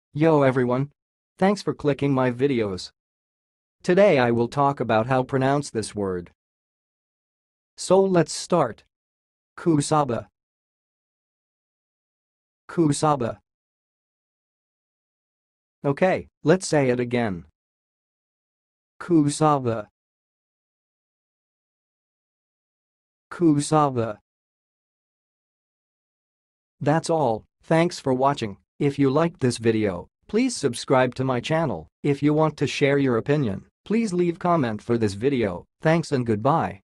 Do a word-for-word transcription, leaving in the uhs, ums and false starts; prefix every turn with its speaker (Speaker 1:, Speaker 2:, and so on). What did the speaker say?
Speaker 1: Yo everyone! Thanks for clicking my videos. Today I will talk about how pronounce this word. So let's start. Kusaba. Kusaba. Okay, let's say it again. Kusaba. Kusaba. That's all, thanks for watching. If you liked this video, please subscribe to my channel. If you want to share your opinion, please leave comment for this video. Thanks and goodbye.